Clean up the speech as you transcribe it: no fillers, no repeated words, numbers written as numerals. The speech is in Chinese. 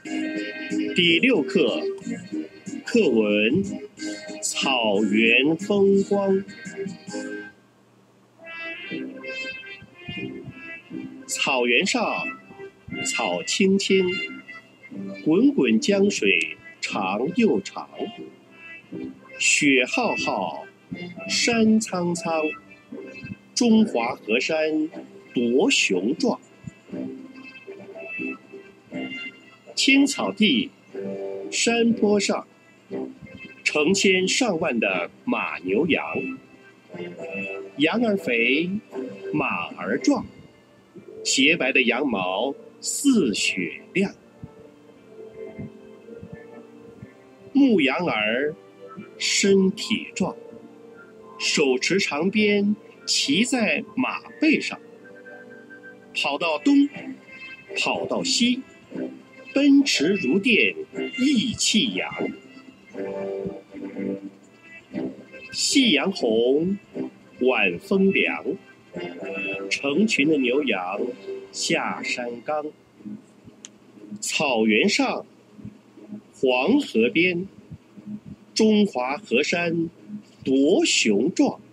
第6课，课文《草原风光》。草原上，草青青，滚滚江水长又长。雪浩浩，山苍苍，中华河山多雄壮。青草地，山坡上，成千上万的马牛羊，羊儿肥，马儿壮，洁白的羊毛似雪亮。牧羊儿身体壮，手持长鞭，骑在马背上，跑到东，跑到西，奔驰如电，意气扬。夕阳红，晚风凉，成群的牛羊下山岗。草原上，黄河边，中华河山多雄壮。